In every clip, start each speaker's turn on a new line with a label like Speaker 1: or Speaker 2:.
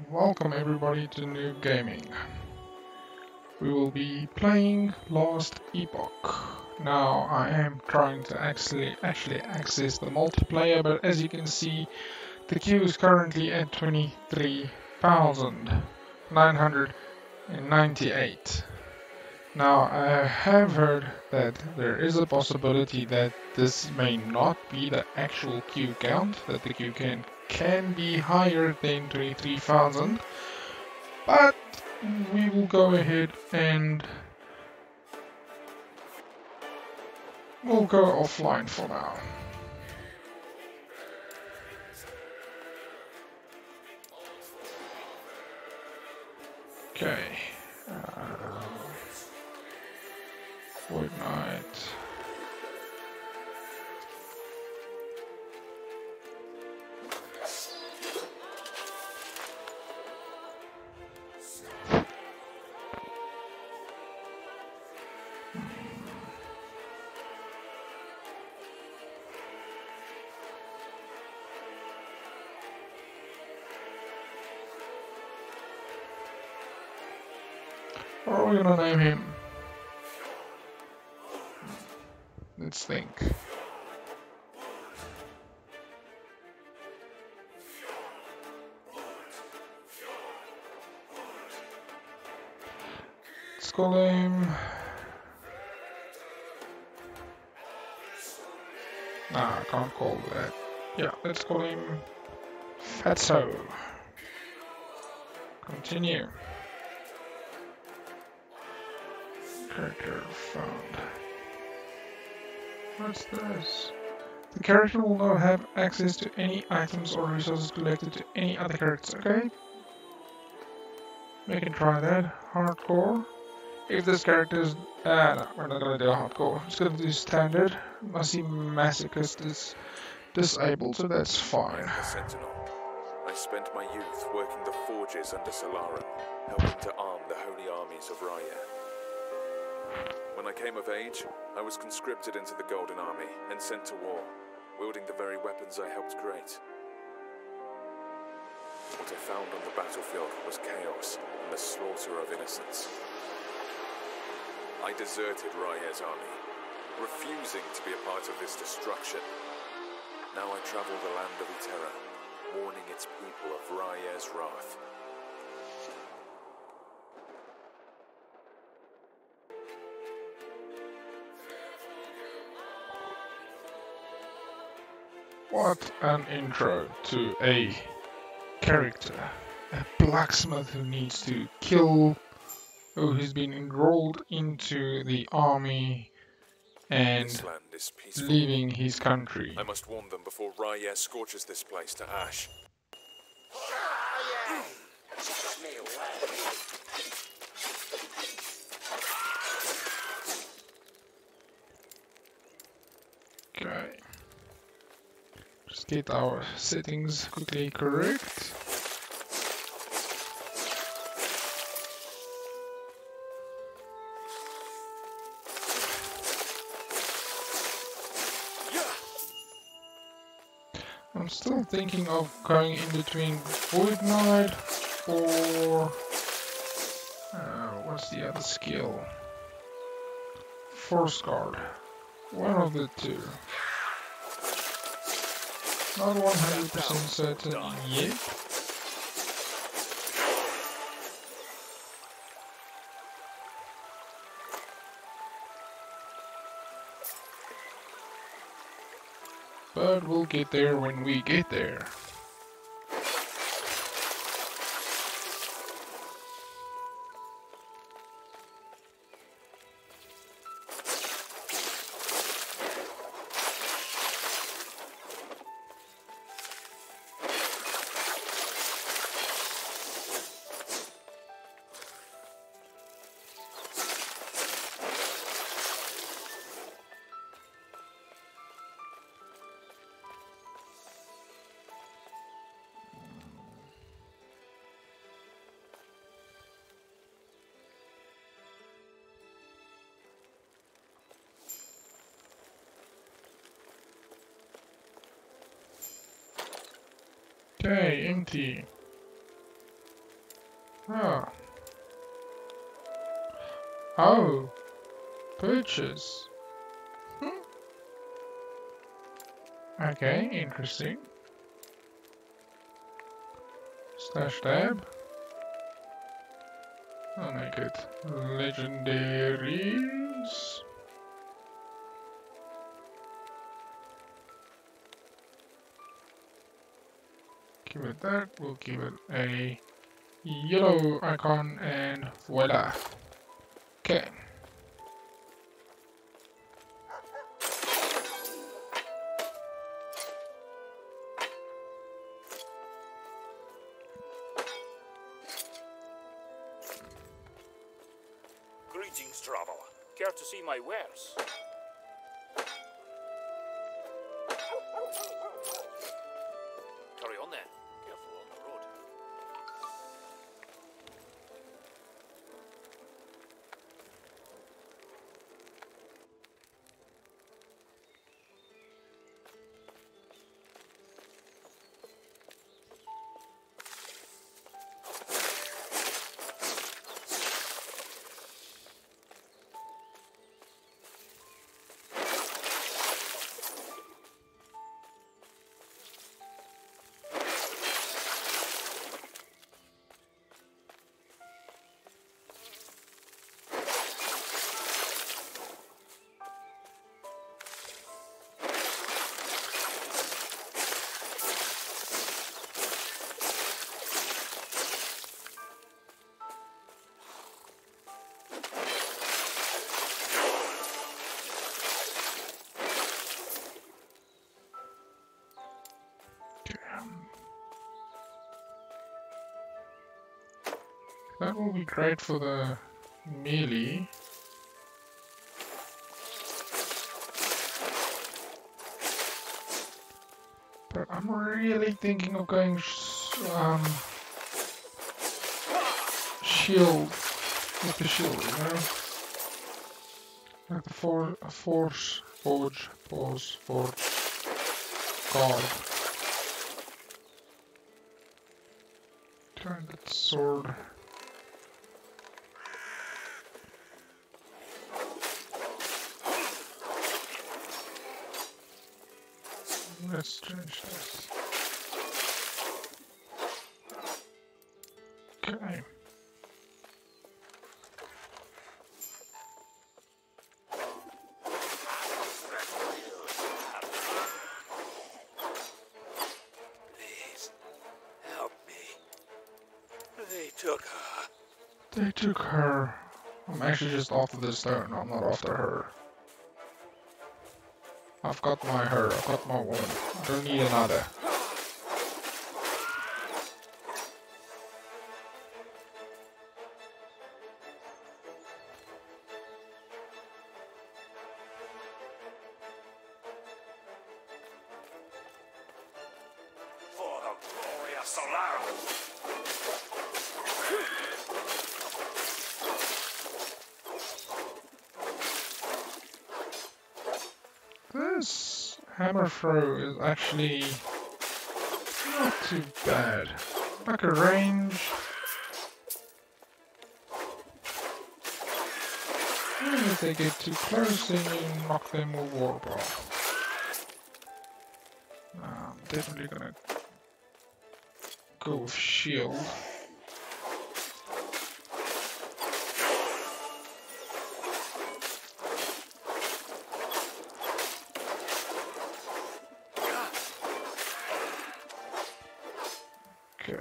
Speaker 1: Welcome everybody to New Gaming. We will be playing Last Epoch. Now I am trying to actually access the multiplayer, but as you can see, the queue is currently at 23,998. Now I have heard that there is a possibility that this may not be the actual queue count, that the queue can be higher than 23,000, but we will go ahead and we'll go offline for now. Okay. Fortnite. What are we gonna name him? Let's think. Let's call him... Nah, I can't call that. Yeah, let's call him Fatso. Continue. Character found. What's this? The character will now have access to any items or resources collected to any other characters. Okay. We can try that. Hardcore. If this character is... no, we're not gonna do hardcore. It's gonna do standard. Must see masochist is disabled, so that's fine.
Speaker 2: Sentinel. I spent my youth working the forges under Solaran, helping to arm the holy armies of Raya. When I came of age, I was conscripted into the Golden Army and sent to war, wielding the very weapons I helped create. What I found on the battlefield was chaos and the slaughter of innocents. I deserted Raya's army, refusing to be a part of this destruction. Now I travel the land of Eterra, warning its people of Raya's wrath.
Speaker 1: What an intro to a character. A blacksmith who needs to kill, who's been enrolled into the army and
Speaker 2: This land is peaceful.
Speaker 1: leaving his country.
Speaker 2: I must warn them before Raya scorches this place to ash. Okay. Just get our settings quickly correct. I'm still thinking of going in between Void Knight or what's the other skill? Force Guard. One of the two. Not 100% certain yet. But we'll get there when we get there. Okay, empty.
Speaker 1: Oh. Oh. Purchase. Okay, interesting. Slash tab. I'll make it legendaries. Give it that. We'll give it a yellow icon and voila. Okay.
Speaker 3: Greetings, traveler. Care to see my wares? Carry on then. Careful on the road.
Speaker 1: That will be great for the melee. But I'm really thinking of going shield with the shield, you know? Like the forge, guard. Trying that sword. Let's change this. Okay.
Speaker 3: Please, help me. They took her.
Speaker 1: They took her. I'm actually just after the stone, I'm not after her. I've got my her, I've got my one. I don't need another.
Speaker 3: For the glorious alarm.
Speaker 1: This hammer throw is actually not too bad. Like a range. And if they get too close, then you knock them with warp off. I'm definitely gonna go with shield. Okay.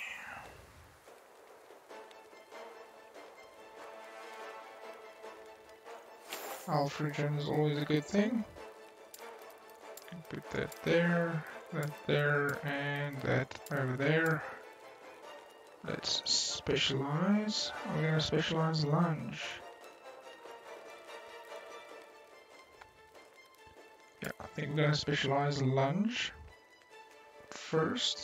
Speaker 1: Alpha regen is always a good thing. Put that there, and that over there. Let's specialize. We're gonna specialize lunge. Yeah, I think we're gonna specialize lunge first.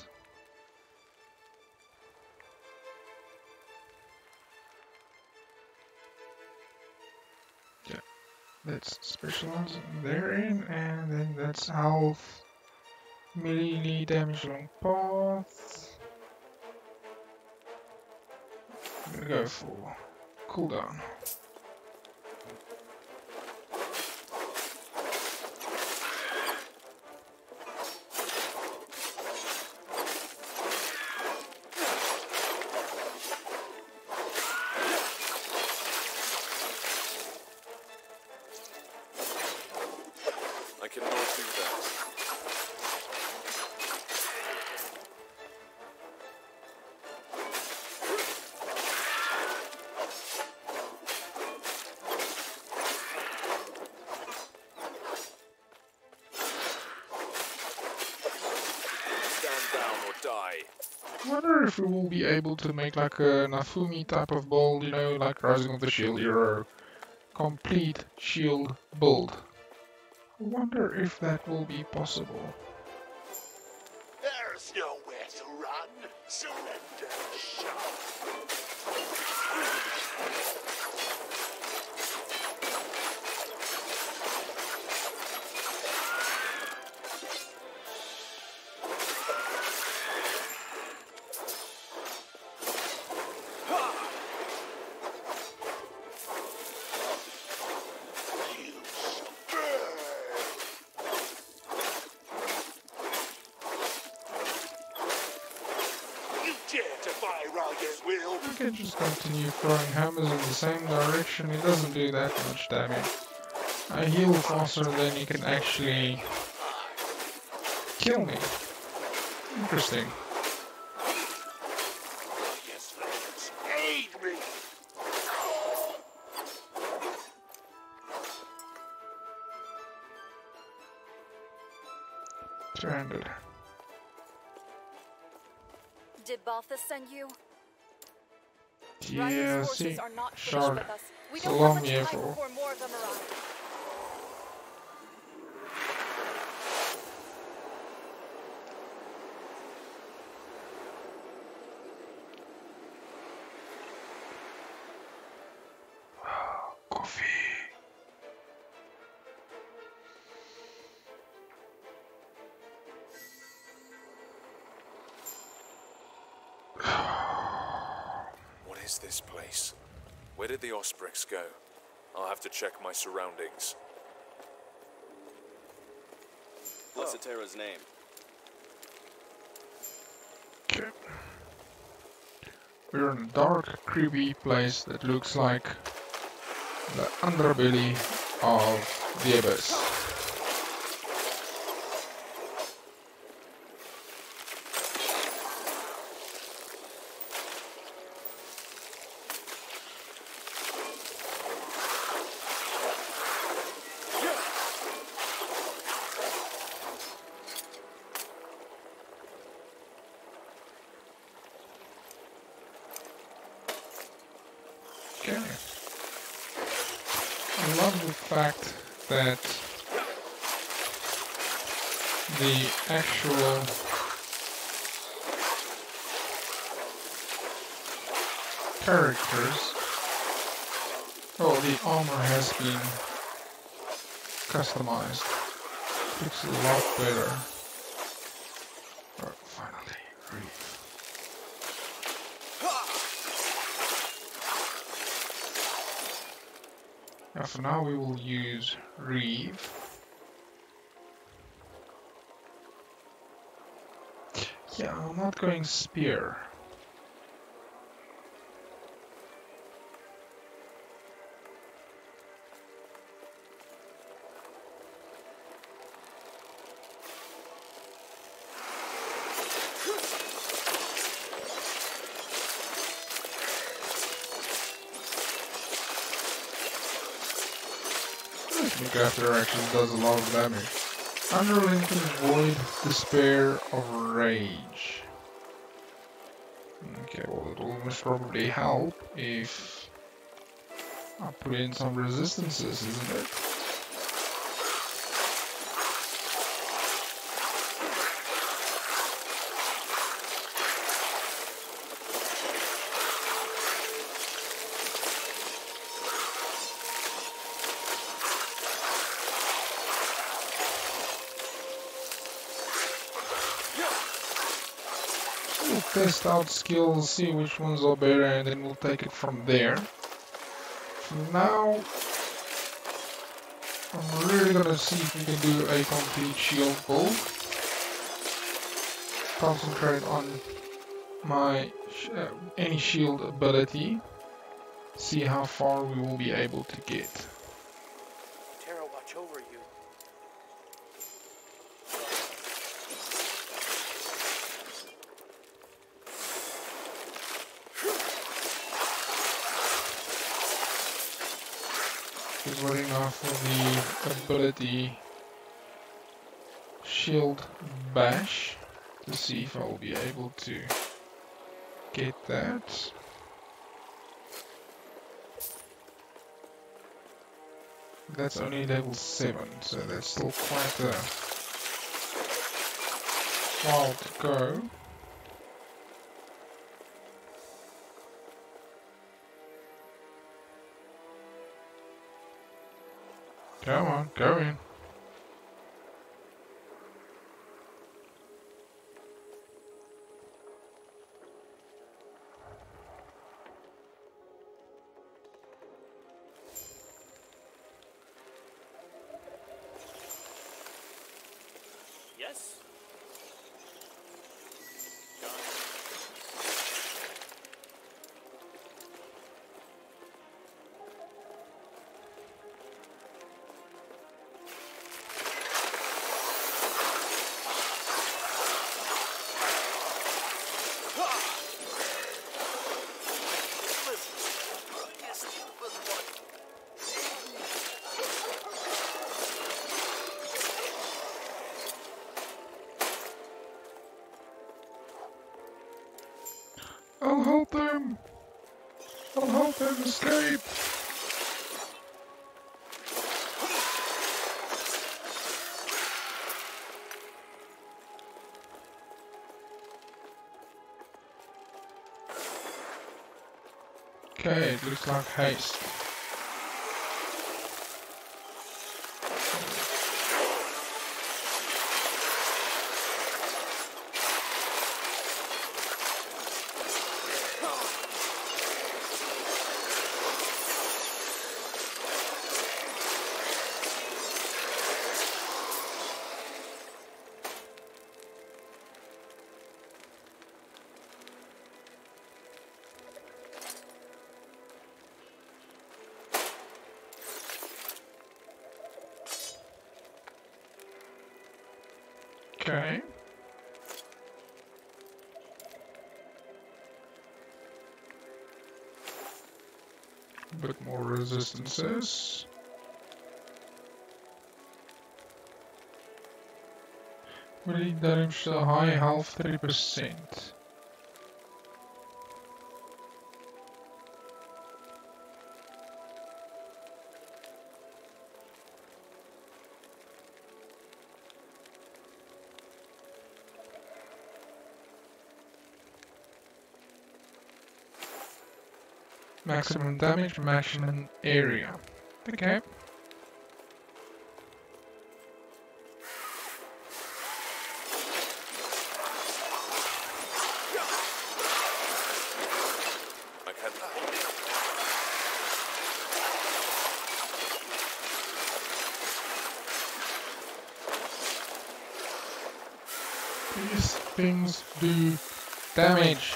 Speaker 1: Let's specialize therein, and then that's health, melee damage long path. I'm gonna go for cooldown.
Speaker 2: I cannot do that. Stand down or die.
Speaker 1: I wonder if we will be able to make like a Nafumi type of build, you know, like Rising of the Shield Hero. Complete shield build. I wonder if that will be possible.
Speaker 4: There's nowhere to run. Surrender, shove. You burn. You dare defy Raya's will?
Speaker 1: I can just continue throwing hammers in the same direction, it doesn't do that much damage. I heal faster than he can actually kill me. Interesting.
Speaker 4: Yes, friends, aid me.
Speaker 1: Two-handed.
Speaker 5: Did Balthus send you?
Speaker 1: Yeah,
Speaker 5: Ryan's
Speaker 1: see,
Speaker 5: forces are not finished
Speaker 1: shard.
Speaker 5: with us. We
Speaker 1: So
Speaker 5: don't
Speaker 1: long,
Speaker 5: have much
Speaker 1: yeah,
Speaker 5: time
Speaker 1: for-
Speaker 5: before more of them arrive.
Speaker 1: Coffee.
Speaker 2: What is this place? Where did the Osprix go? I'll have to check my surroundings.
Speaker 6: What's Atera's name?
Speaker 1: Okay. We're in a dark, creepy place that looks like the underbelly of the abyss. Okay. I love the fact that the actual characters, well, the armor has been customized. Looks a lot better. Oh, finally, Reef. Yeah, for now we will use Reeve. Yeah, I'm not going Spear. Look after action does a lot of damage. Unrelenting Void, Despair of Rage. Okay, well it will most probably help if I put in some resistances, isn't it? test out skills, see which ones are better, and then we'll take it from there. For now, I'm really gonna see if we can do a complete shield build. Concentrate on my any shield ability. See how far we will be able to get.
Speaker 3: Terra, watch over you.
Speaker 1: Just waiting now for the ability shield bash to see if I will be able to get that. That's only level 7, so that's still quite a while to go. Come on, go in.
Speaker 3: Yes?
Speaker 1: I'll help them! I'll help them escape! Okay, it looks like haste. Okay. A bit more resistances. Really damage to high health 3%. Maximum damage, maximum area. Okay.
Speaker 2: I can't.
Speaker 1: These things do damage.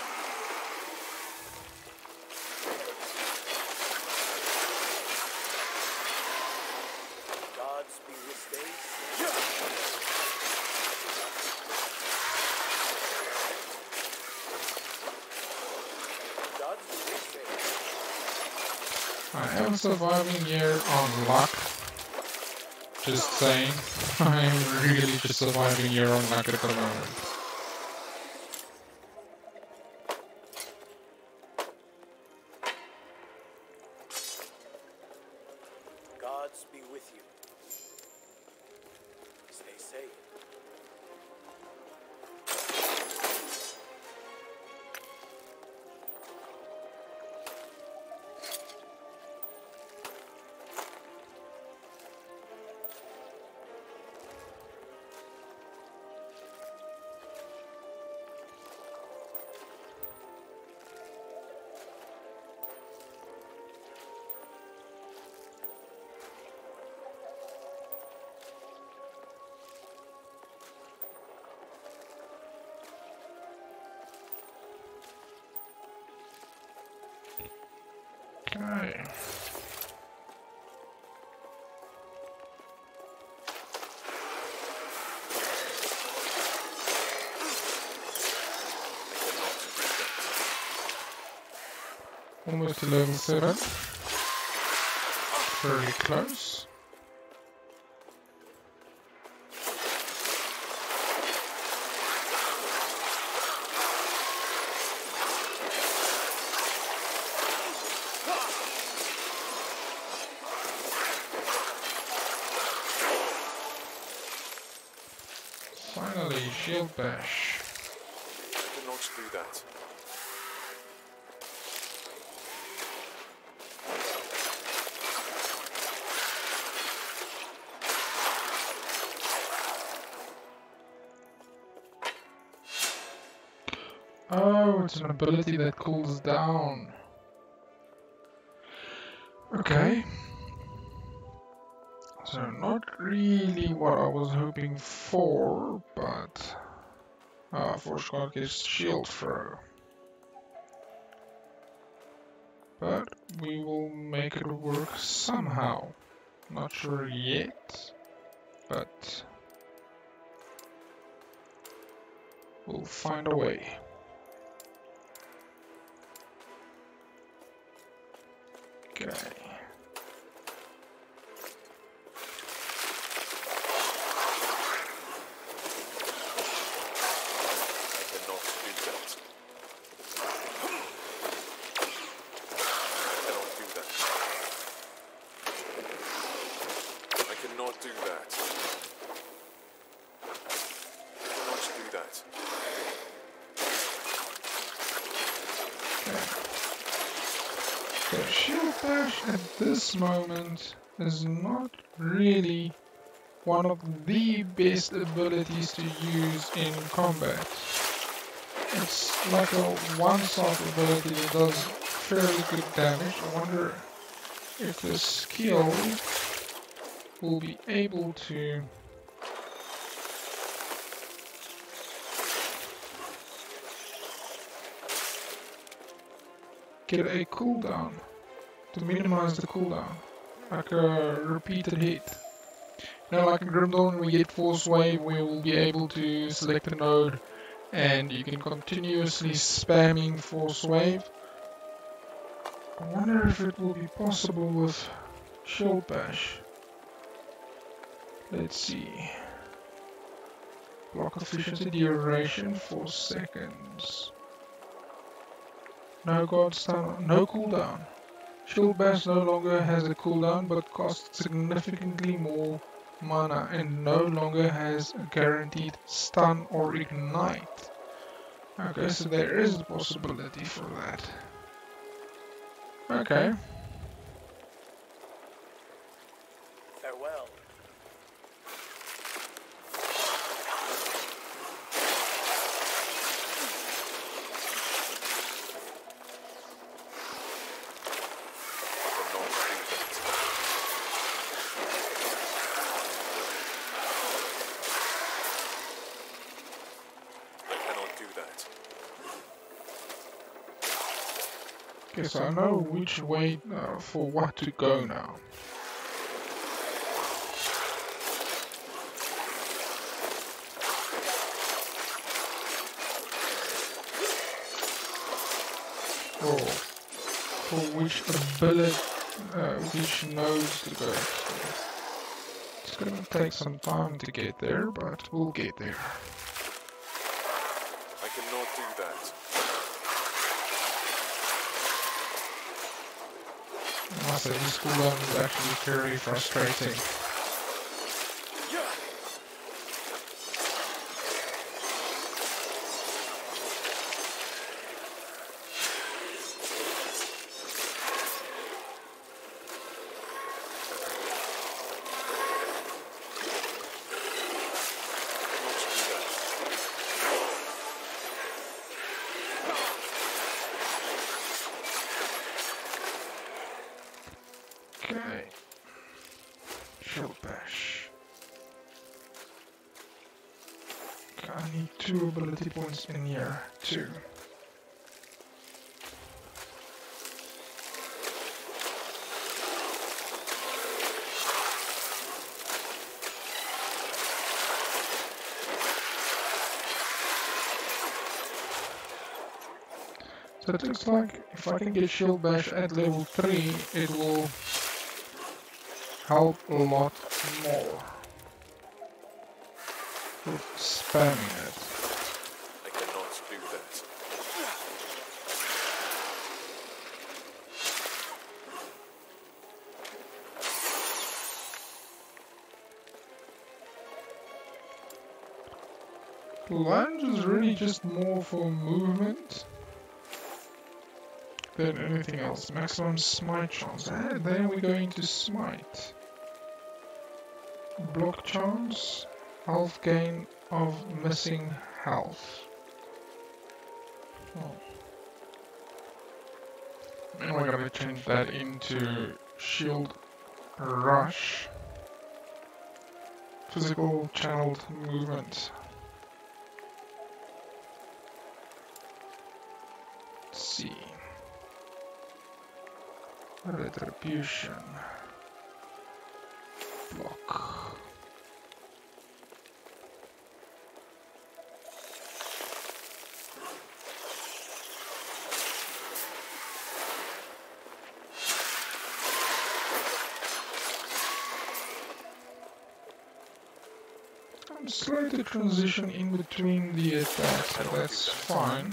Speaker 3: Gods be with thee. Gods be with thee.
Speaker 1: I am surviving here on luck. Just saying. I am really just surviving here on luck at the moment.
Speaker 3: Gods be with you. Stay safe.
Speaker 1: Almost to level 7. Very close. Finally, shield bash.
Speaker 2: I cannot do that.
Speaker 1: Oh, it's an ability that cools down. Okay. So not really what I was hoping for, but Force God gets shield throw. But we will make it work somehow. Not sure yet, but we'll find a way. Okay. So shield bash at this moment is not really one of the best abilities to use in combat. It's like a one-shot ability that does fairly good damage. I wonder if the skill will be able to get a cooldown to minimize the cooldown, like a repeated hit. You know, like in Grim Dawn, we get Force Wave, we will be able to select a node and you can continuously spamming Force Wave. I wonder if it will be possible with Shield Bash. Let's see. Block efficiency duration 4 seconds. No god stun, no cooldown. Shield Bash no longer has a cooldown but costs significantly more mana and no longer has a guaranteed stun or ignite. Okay, so there is a possibility for that. Okay.
Speaker 3: Farewell.
Speaker 1: Okay, so I know which way for what to go now. Or for which ability, which nodes to go to. It's gonna take some time to get there, but we'll get there.
Speaker 2: I cannot do that.
Speaker 1: I must say, this cooldown is actually very frustrating. Okay. Shield bash. Okay, I need 2 ability points in here, too. So it looks like if I can get Shield Bash at level 3, it will help a lot more with spamming it.
Speaker 2: I cannot do that.
Speaker 1: Lunge is really just more for movement than anything else. Maximum smite chance. And then we go into smite. Block chance, health gain of missing health. Oh. And we're gonna change that into shield rush. Physical channeled movement. Let's see. Retribution. Block. I'm slow to transition in between the attacks, but that's fine.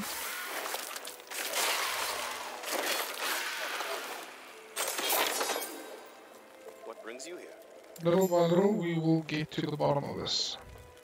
Speaker 6: What brings you here?
Speaker 1: Little by little, we will get to the bottom of this.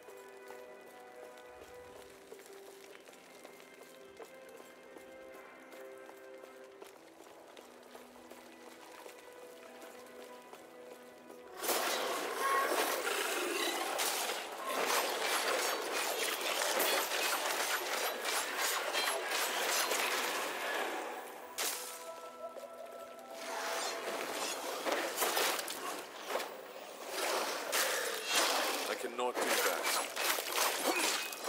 Speaker 2: I cannot do that.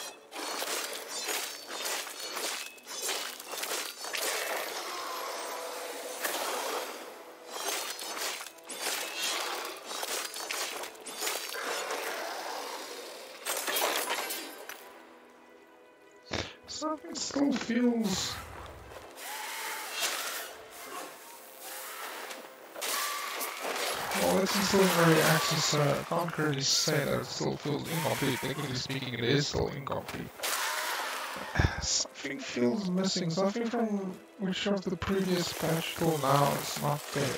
Speaker 1: Something still feels... Well, it's still in early access, so I can't really say that it still feels incomplete. Technically speaking, it is still incomplete. Something feels missing. Something from which of the previous patch till now is not there.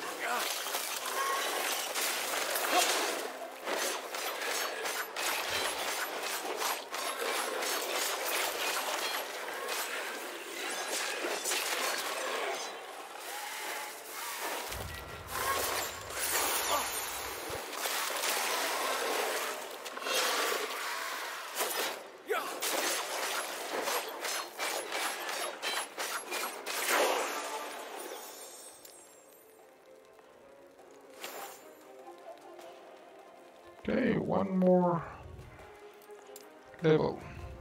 Speaker 1: Okay, one more level.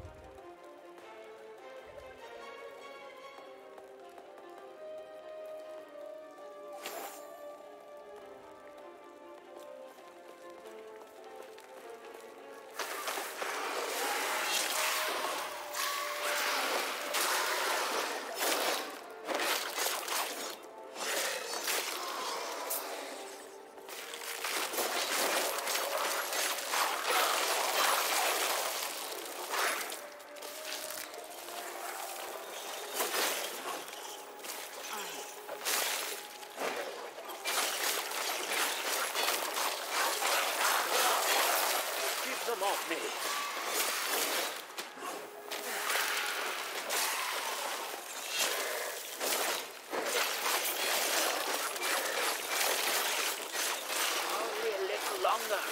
Speaker 3: Keep them off me. Only a little longer.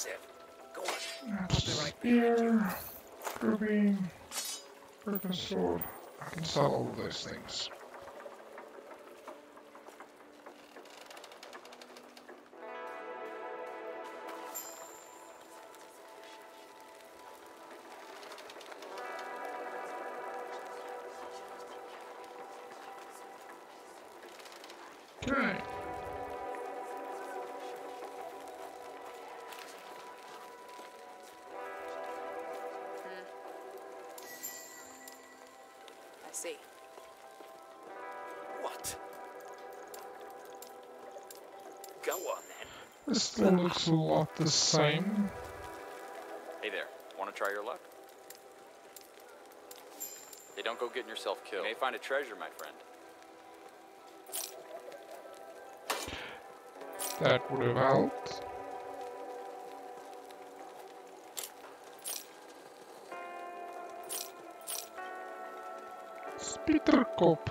Speaker 3: Impressive. Go on.
Speaker 1: That's spear, ruby, broken sword. I can sell all of those things. Okay.
Speaker 7: I see.
Speaker 3: What? Go on then.
Speaker 1: This still looks a lot the same.
Speaker 8: Hey there, want to try your luck? Hey, don't go getting yourself killed. You may find a treasure, my friend.
Speaker 1: That would have helped. Spitterkop.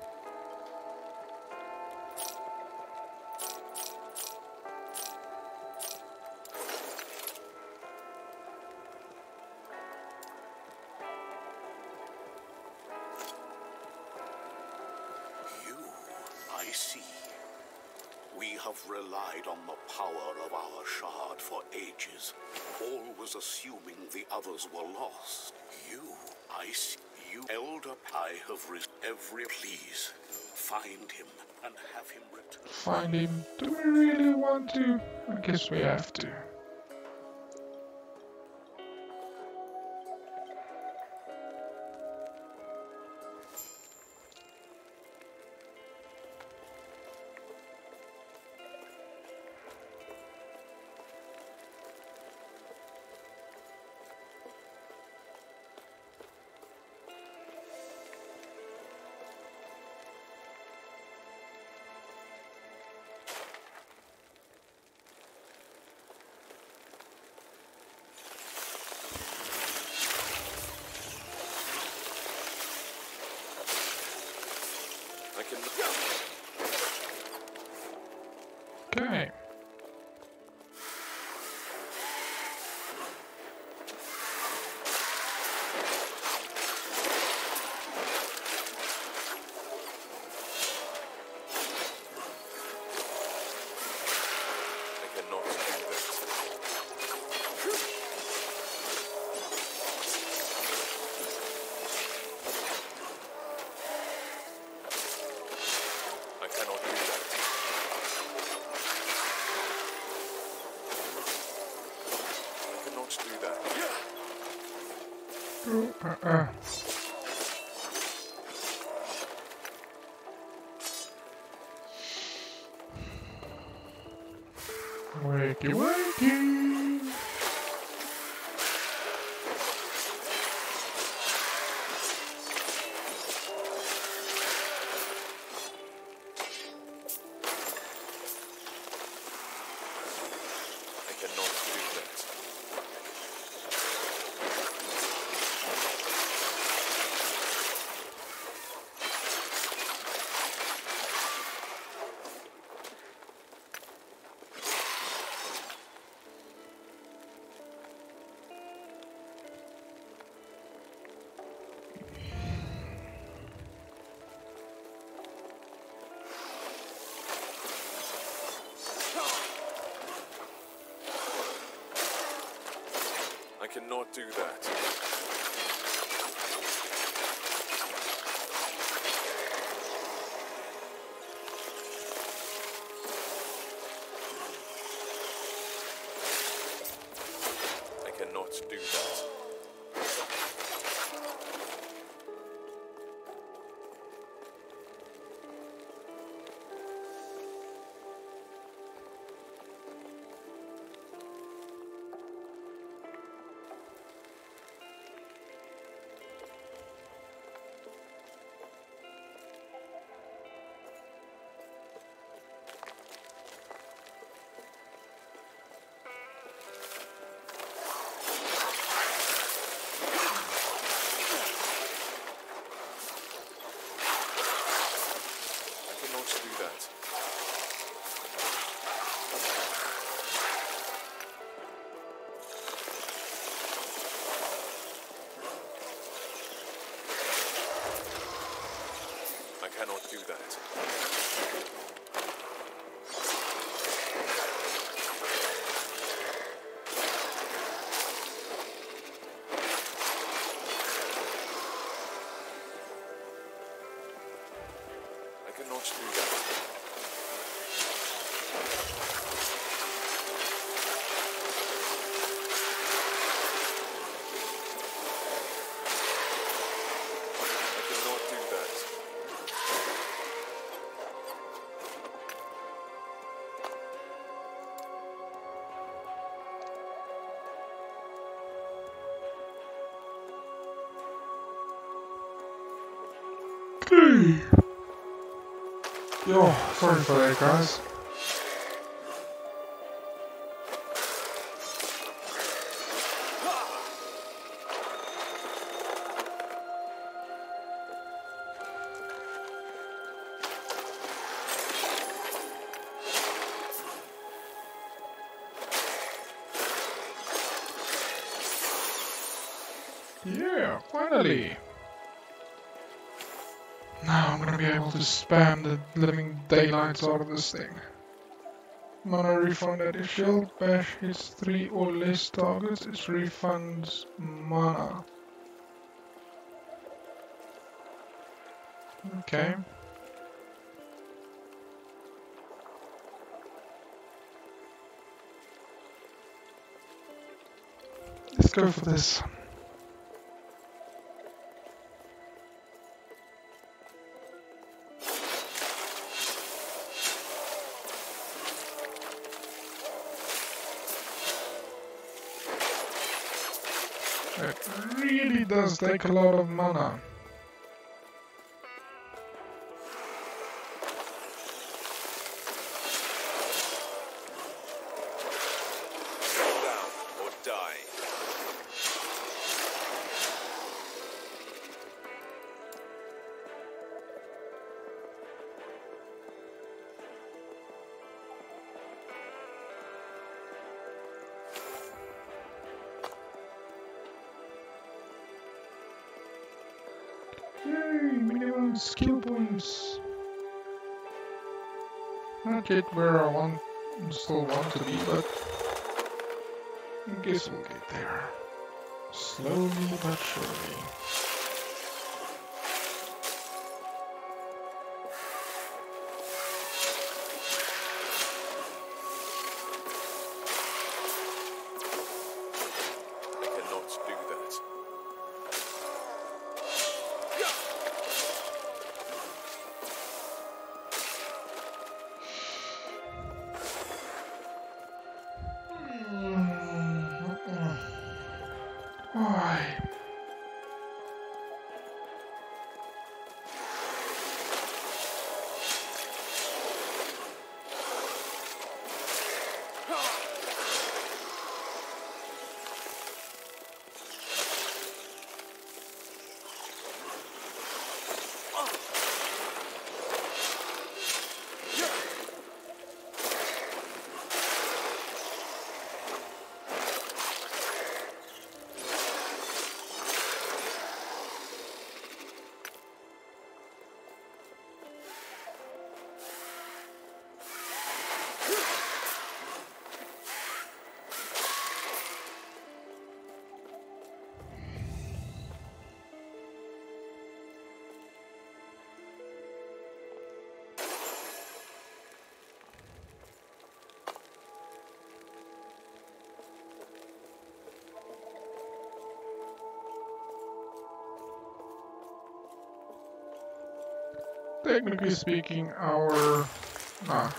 Speaker 4: You, I see. We have relied on the power of our shard for ages, always assuming the others were lost. You, I see. You, Elder, I have risked every. Please, find him and have him return.
Speaker 1: Find him. Do we really want to? I guess we have to.
Speaker 2: I can.
Speaker 1: Okay.
Speaker 2: I cannot do that. I cannot do that. I cannot do that.
Speaker 1: Oh, Wakey wakey!
Speaker 2: I cannot do that. I cannot do that. I cannot do that. that. I cannot do that. I cannot do that.
Speaker 1: Yo, sorry for that, guys. Yeah, finally! Now I'm gonna be able to spam the living daylights out of this thing. Mana refund at a shield bash hits 3 or less targets, it refunds mana. Okay. Let's go for this. It really does take a lot of mana.
Speaker 2: Come down or die.
Speaker 1: Yay, minimum skill points. Not yet where I still want to be, but I guess we'll get there. Slowly but surely.
Speaker 2: I cannot do that.
Speaker 1: Why? Technically speaking, our... Nah.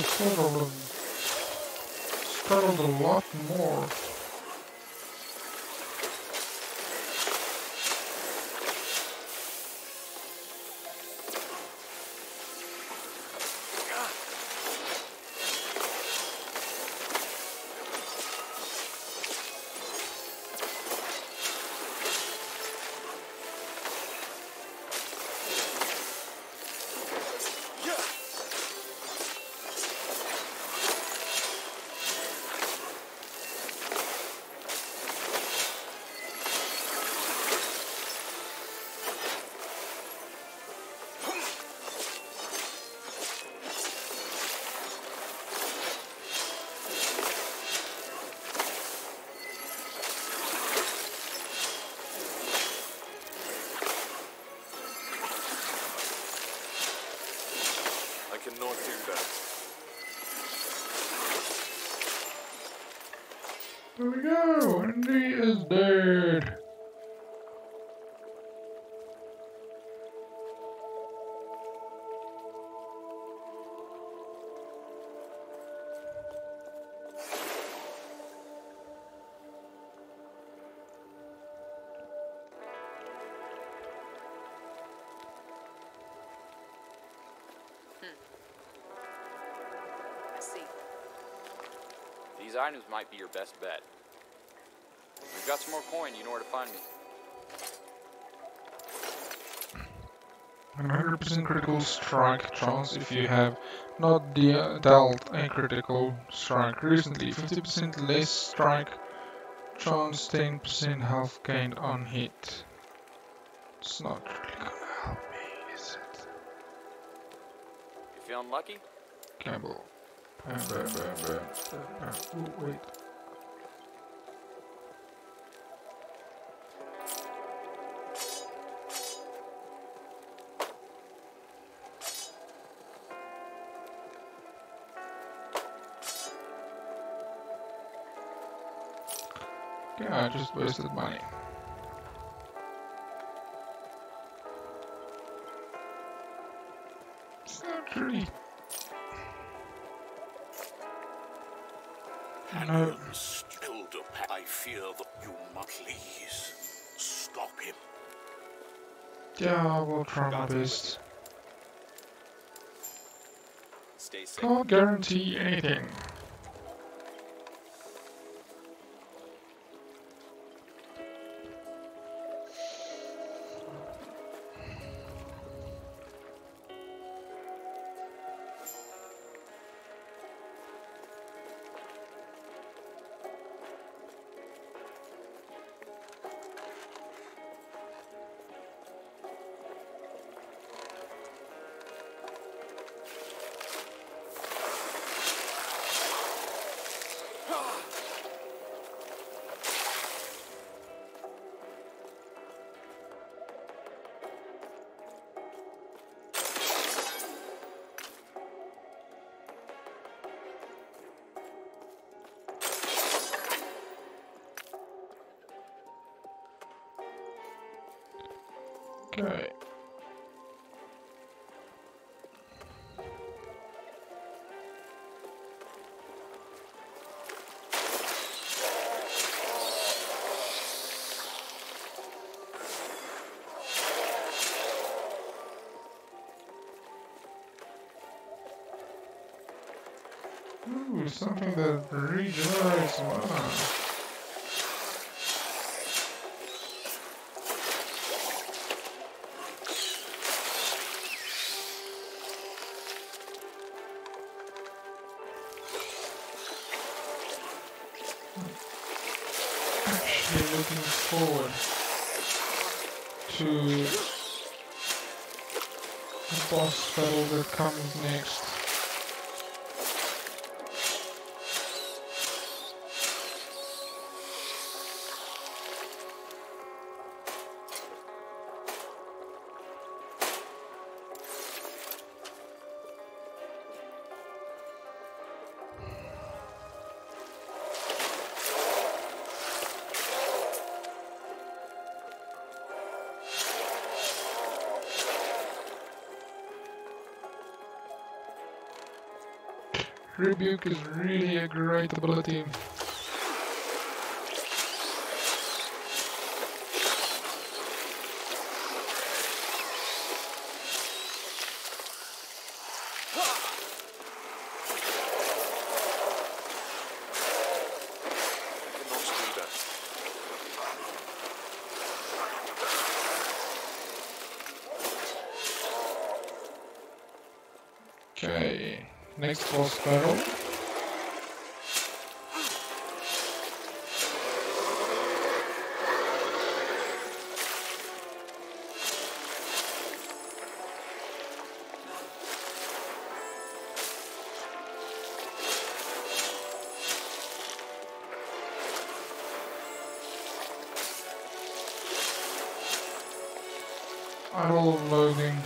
Speaker 1: struggled a lot more.
Speaker 2: I cannot do that.
Speaker 1: There we go, and he is dead.
Speaker 7: I see.
Speaker 8: These items might be your best bet. We've got some more coin, you know where to find me.
Speaker 1: 100% critical strike chance if you have not dealt a critical strike recently. 50% less strike chance, 10% health gained on hit. It's not really gonna help me, is it?
Speaker 8: You feeling lucky?
Speaker 1: Gamble. Bam, bam, bam, bam, bam. Oh, wait. Yeah, I just wasted money. It's not really. No.
Speaker 4: I fear that you must please stop him.
Speaker 1: Yeah, I will try my best.
Speaker 6: Stay safe.
Speaker 1: Can't guarantee anything. Okay. Ooh, something that regenerates mana. Actually looking forward to the boss battle that comes next. Rebuke is really a great ability. Okay, next boss battle. Idle loading.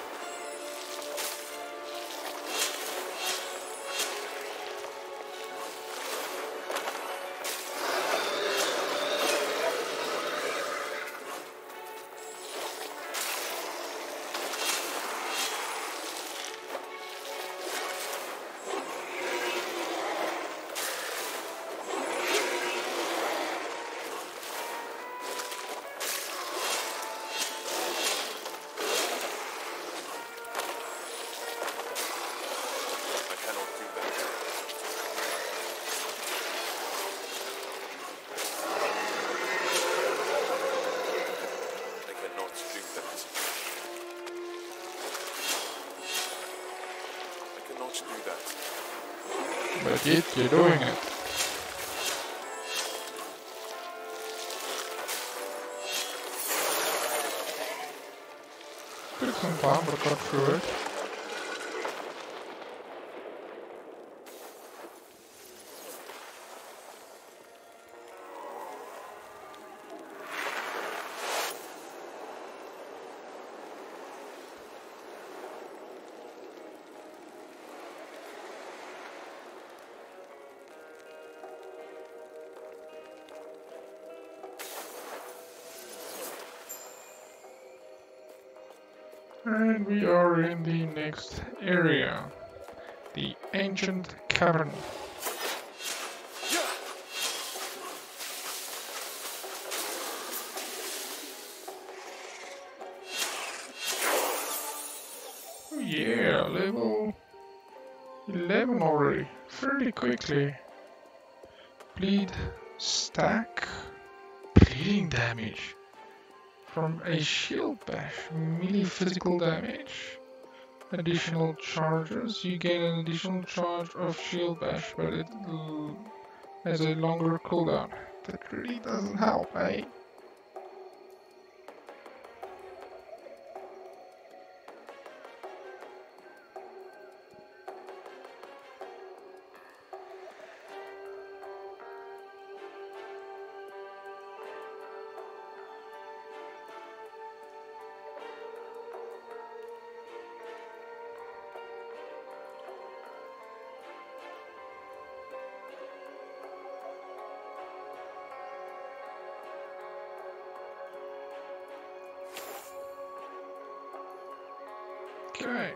Speaker 1: But yet you're doing it. Took some time, but got through it. And we are in the next area, the Ancient Cavern. Oh yeah, level 11 already, fairly quickly. Bleed, stack, bleeding damage. From a shield bash, melee physical damage. Additional charges, you gain an additional charge of shield bash, but it has a longer cooldown. That really doesn't help, eh? Okay.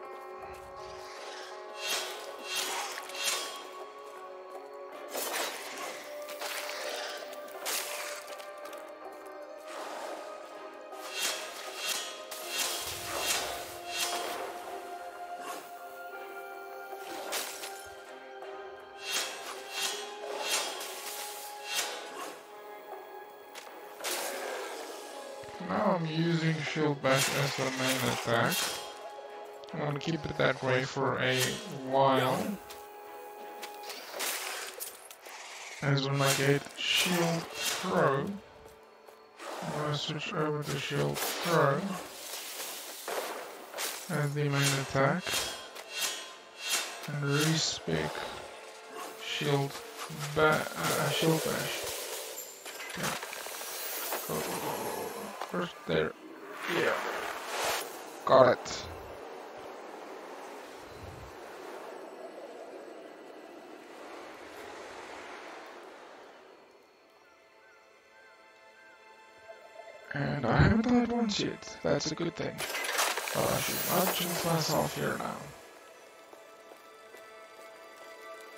Speaker 1: Now I'm using Shield Bash as the main attack. I'm gonna keep it that way for a while. As when I get Shield Throw, I'm gonna switch over to Shield Throw as the main attack. And respec Shield Bash. Yeah. First there. Yeah. Got it. And I haven't died once yet. That's a good thing. But I should not jinx myself here now.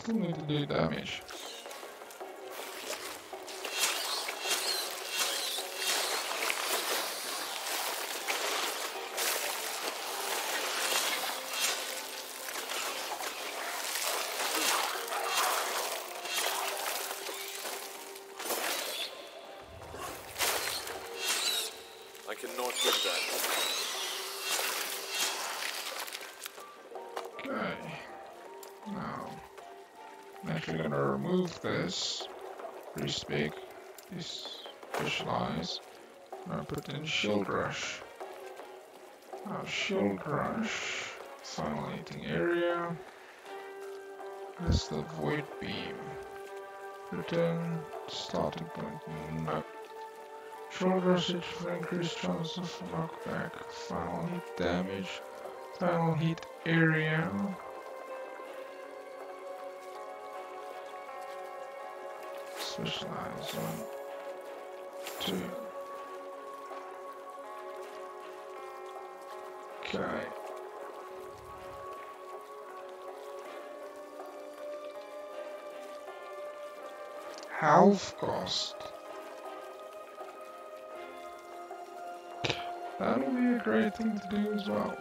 Speaker 1: still need to do damage.
Speaker 2: I cannot do that.
Speaker 1: Okay. Now, I'm actually gonna remove this. Pretty big. This specialize. I'm gonna put in shield rush. Now, shield rush. Final hitting area. That's the void beam. Return starting point. No. Shield rush for increased chance of knockback. Final hit damage. Final hit area. Specialize 1, 2. Okay. Health cost. That'll be a great thing to do as well.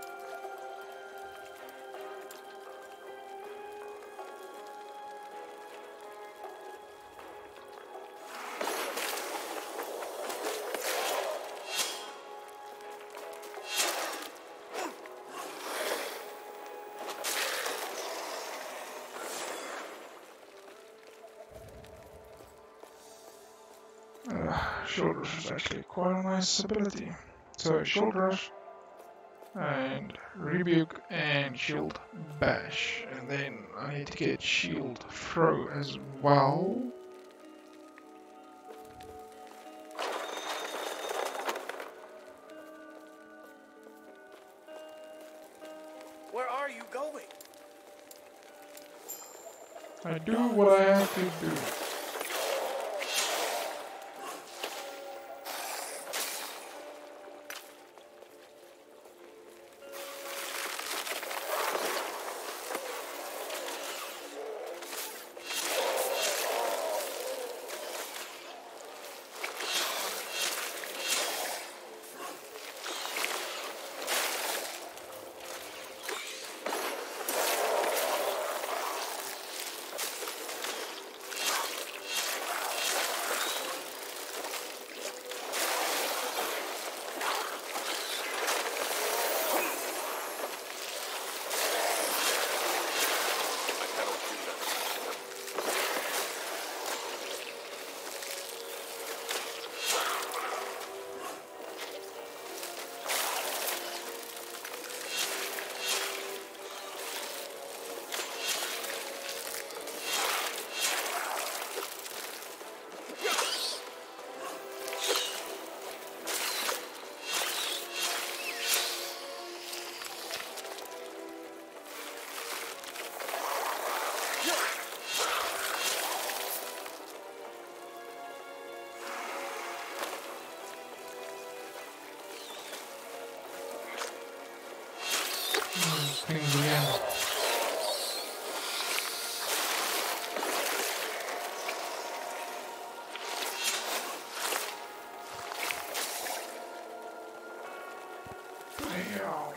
Speaker 1: Shield Rush is actually quite a nice ability. So Shield Rush and Rebuke and Shield Bash, and then I need to get Shield Throw as well.
Speaker 3: Where are you going?
Speaker 1: I do what I have to do. Things again. Damn.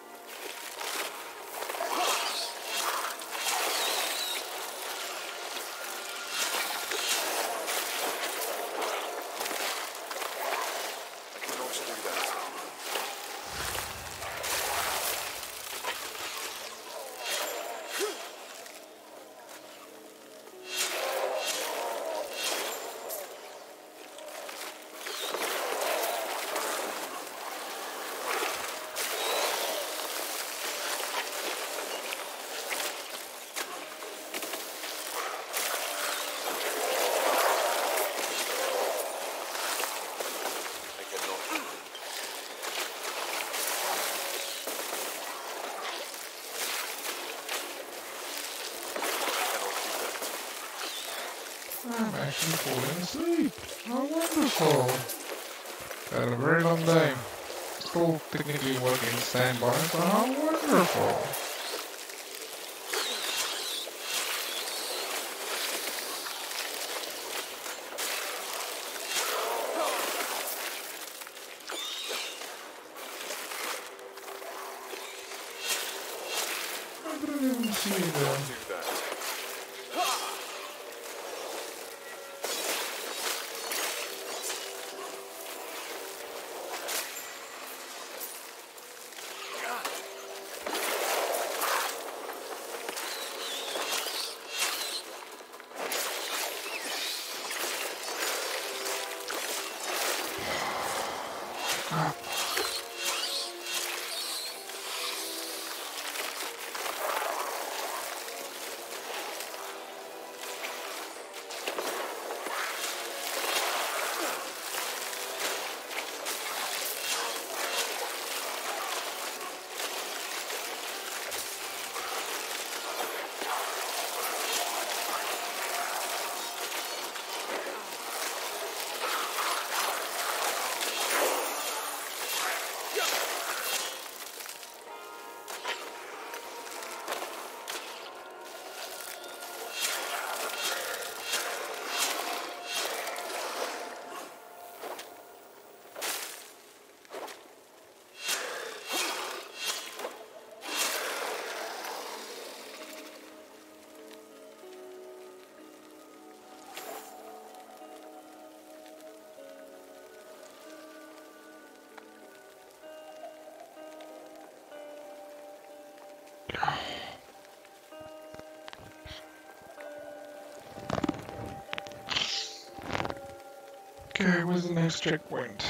Speaker 1: I'm actually falling asleep. How wonderful. Had a very long day. Still technically working standby, but how wonderful. Okay, where's the next checkpoint?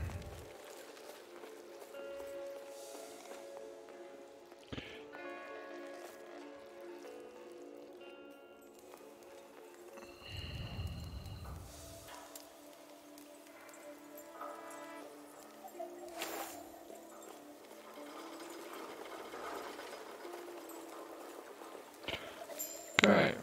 Speaker 1: Okay.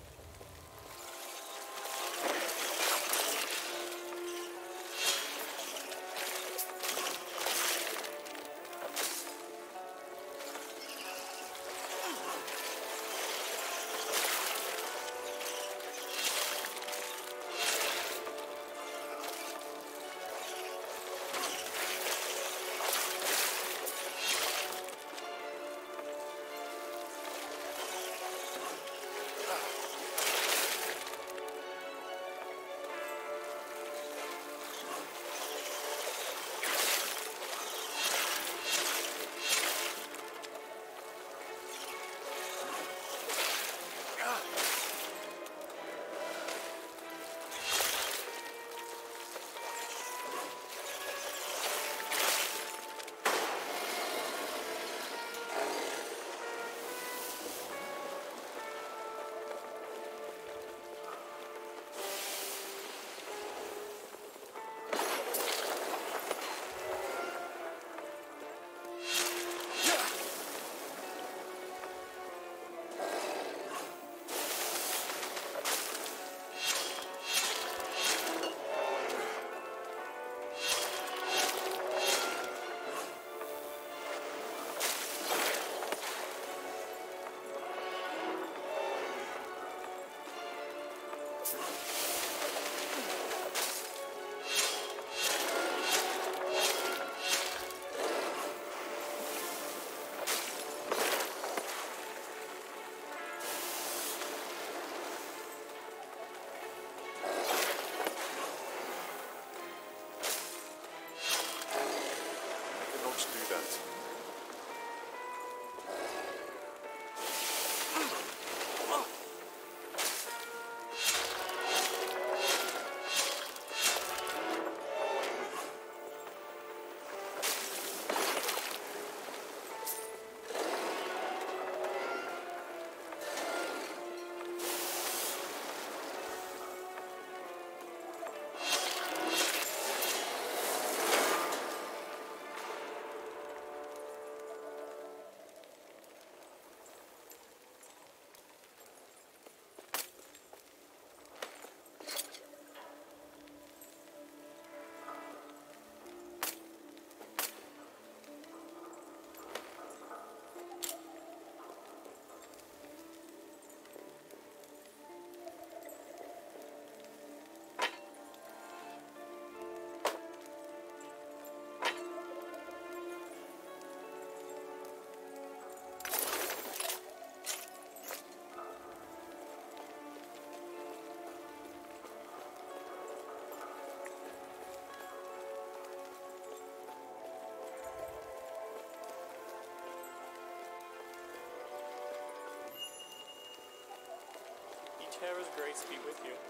Speaker 9: Terra's grace be with you.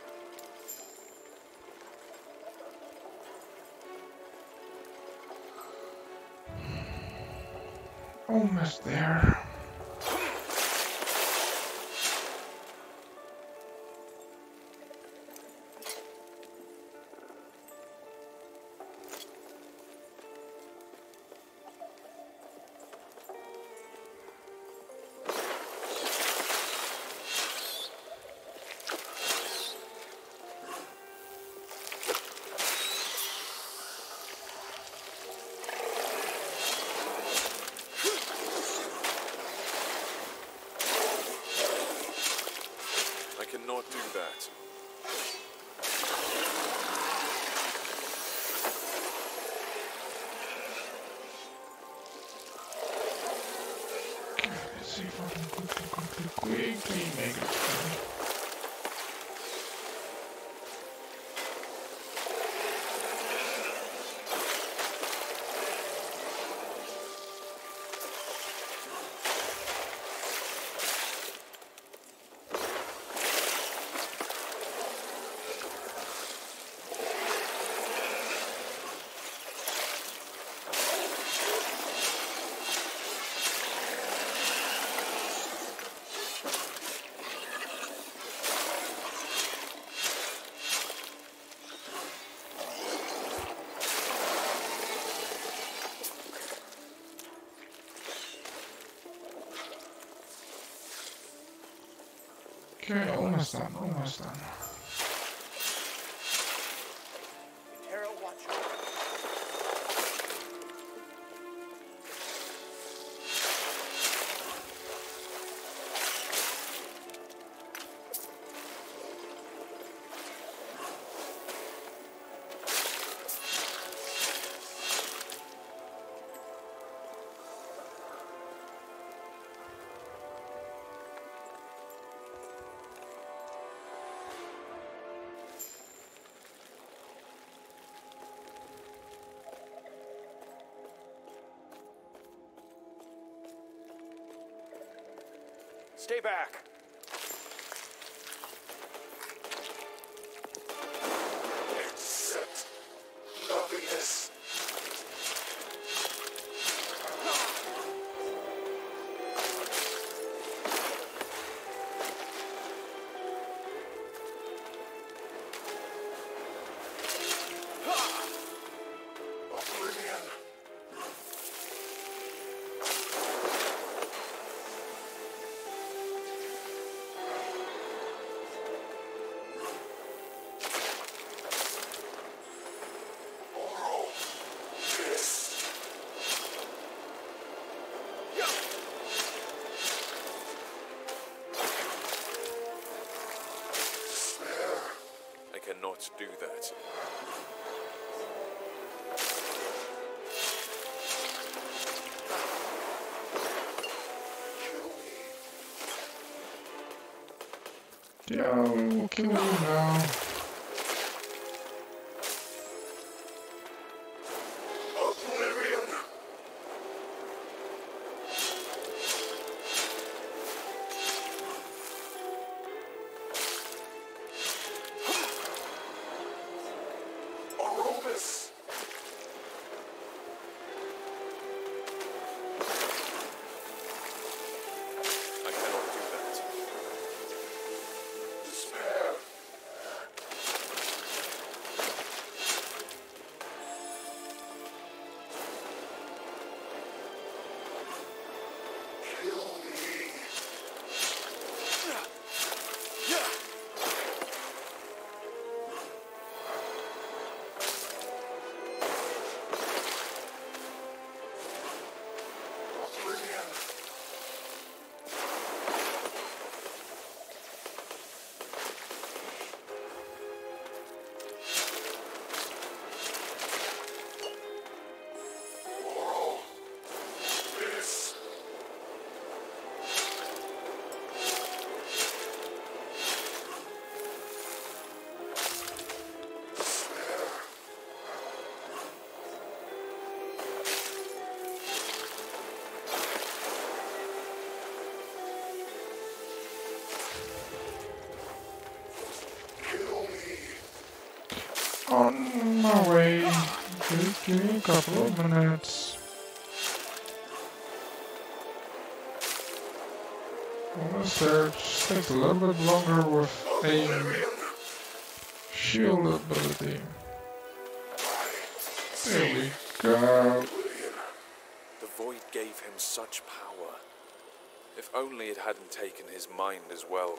Speaker 1: Almost there.
Speaker 2: I cannot do that.
Speaker 1: Okay, let's see if I can quickly make it through. Okay, almost done, almost done.
Speaker 3: Terra, watch your... Stay back!
Speaker 4: Accept nothingness. Oblivion.
Speaker 2: I cannot do that.
Speaker 1: Yeah, we will kill you now.
Speaker 4: Oblivion. Orobis.
Speaker 2: I cannot do that.
Speaker 4: Despair. Kill me. Oblivion. Moral. This. Despair. Kill me.
Speaker 1: On my way. Just give me a couple of minutes. Almost there. Just takes a little bit longer with a shield ability. There we go.
Speaker 2: The void gave him such power. If only it hadn't taken his mind as well.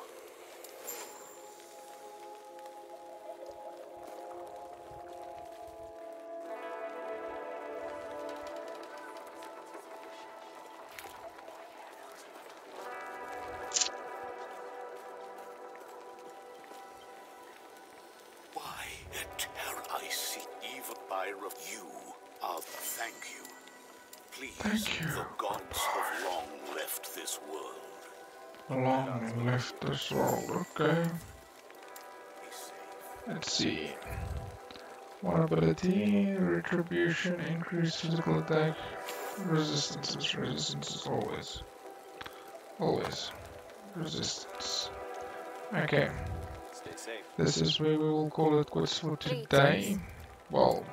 Speaker 4: Why, Terra, I see even by you. Thank you. Please,
Speaker 1: Thank you.
Speaker 4: the gods have long left this world.
Speaker 1: Long left this world, okay.
Speaker 4: Be safe.
Speaker 1: Let's see. One ability, retribution, increased physical attack, resistance always. Always. Resistance. Okay.
Speaker 6: Stay safe.
Speaker 1: This is where we will call it quits for today. Well,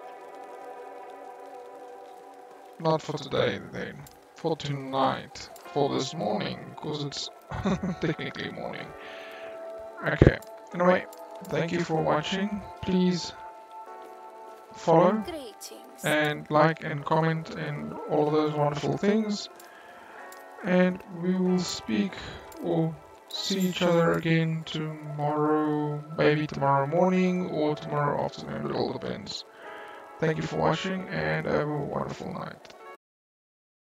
Speaker 1: not for today then. For tonight. For this morning, because it's technically morning. Okay. Anyway, thank you for watching. Please follow
Speaker 5: Greetings.
Speaker 1: and like and comment and all of those wonderful things. And we will speak or see each other again tomorrow, maybe tomorrow morning or tomorrow afternoon, it all depends. Thank you for watching and have a wonderful night.